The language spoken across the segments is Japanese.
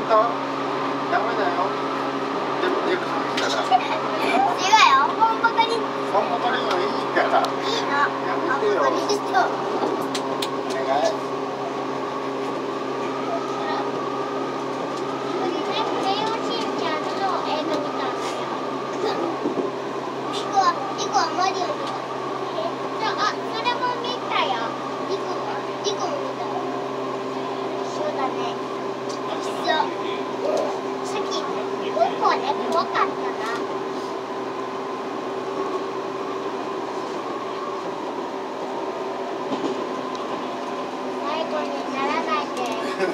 当？ダメだよ。でもデブしたら。 違うよ。本バカに。 本当にはいいから。 いいの。 やめてよ。 本バカにしてよ。 お願い。 マリオ見た。あ、それも見たよ。リコも見たよ。そうだね。そう。さっきポッポね、怖かったな。最後にならないで。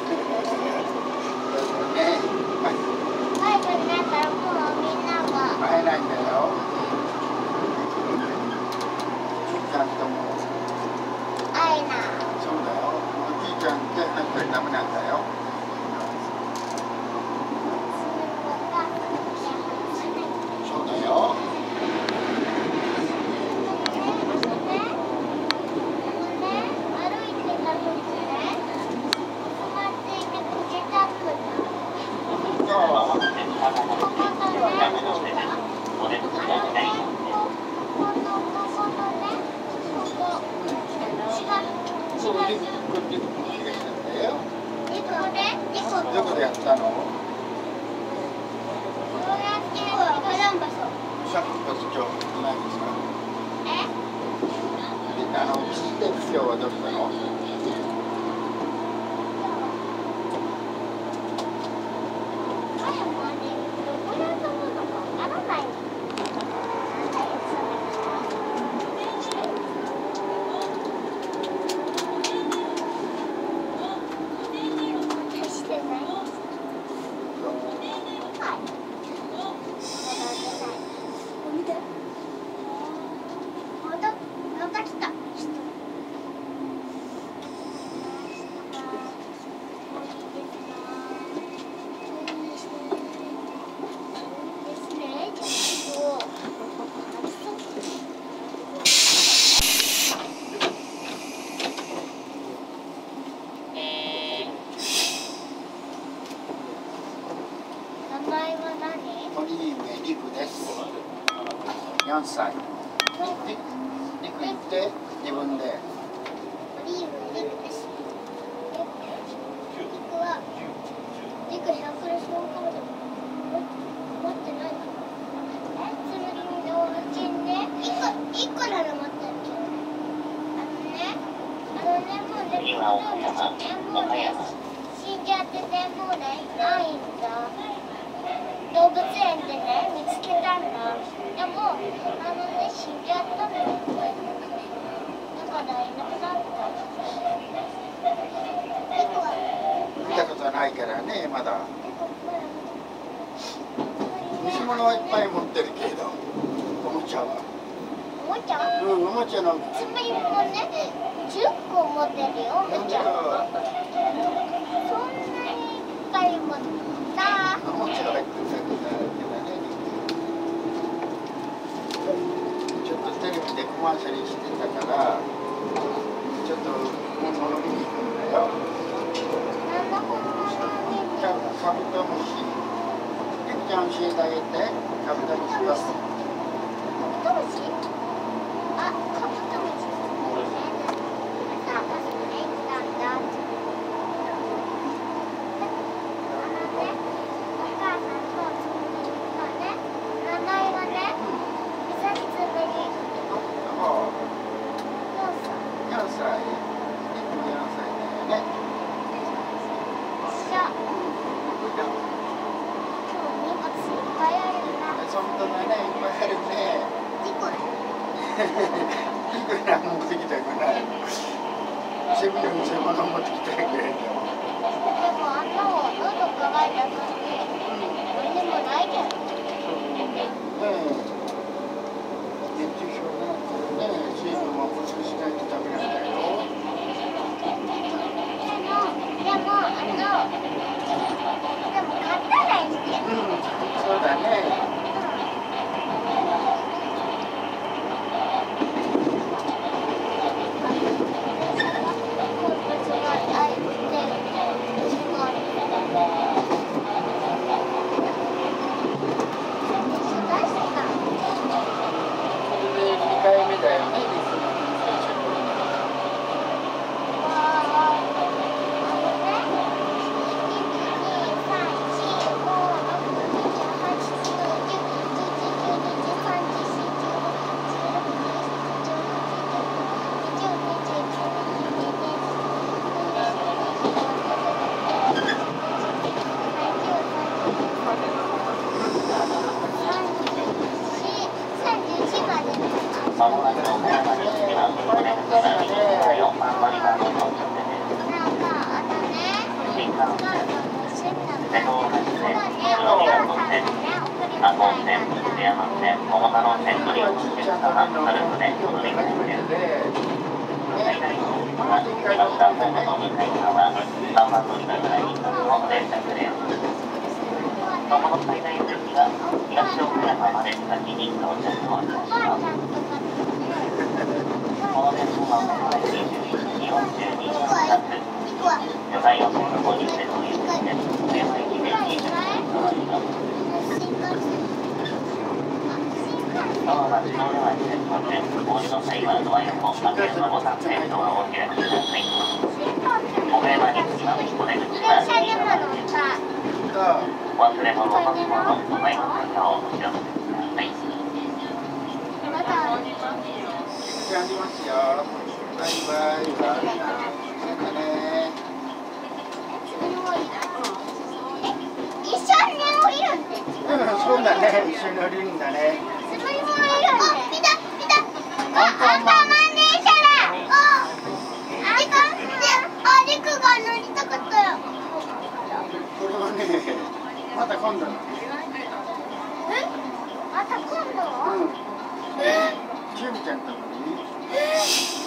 最後になったらもうみんなが会えないんだよ。ちゃんとも会えない。 そうだよ。おじいちゃんって入ったらダメなんだよ。そうだよ。どこでやったの？シャンプー今日ないですか？キステ今日はどうしたの？リクです。4歳。リク言って自分で。 リクです。リクはリク100レスのカード持ってないの？それに動物園で1個なら持ってるけど、もうね、もうね死んじゃってね、もうねないんだ。動物園でね見つけたんだ。でも死んじゃったの。だからいなくなった。 見たことないからね、まだ。偽物はいっぱい持ってるけど、おもちゃは。 おもちゃ？ うん、おもちゃの。 つまりもね、10個持ってるよ、おもちゃ。そんなにいっぱい持ってた。 おもちゃは入ってたけどね。ちょっとテレビでコマーシャルしてたから、ちょっと本物見に行くんだよ。 なんだ本物見に？ カブトムシ。ゆきちゃん教えてあげて。カブトムシは。 カブトムシ？あ、カブトムシ。 持ってきたくない。セミの偽物持ってきたくない。でもあんなの喉乾いたのに何でもないけど。 熱中症になってるね。水分も補給しないとダメなんだよ。 でも買ったらいいんだよ。 そうだね。 瀬戸大橋線、黒港線、赤穂線、津山線、桃太郎線の利用チケットがあるのでお乗り換えです。最大のお客は、岩下ホームの向かい側、3番乗り場から2分の連絡です。その最大の駅は、東岡山まで先に到着をいたします。この電車は現在21時42分発。予定予定のご入店の有効で、上山駅で20分となります。ドアは自動ではしており、お降りの際はドア横、開けるのボタンでドアを開けてください。お上山につきましてお出口は右側です。忘れ物、パスポート、お財布の方をお知らせください。 ありますよ。バイバイ。なんかね。 一緒に降りるんで。 そうだね。一緒に降りるんだね。 見た見た。アンパンマン電車だ。リクが乗りたかったよ。 これはね、また今度。 また今度？ チューブちゃんとこに。